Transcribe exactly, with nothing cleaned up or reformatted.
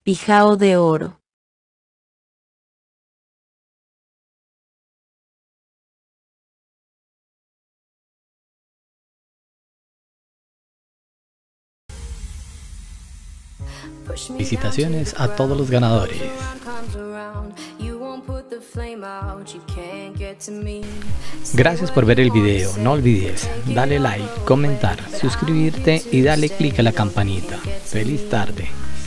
Pijao de oro. Felicitaciones a todos los ganadores. Gracias por ver el video. No olvides darle like, comentar, suscribirte y darle click a la campanita. Feliz tarde.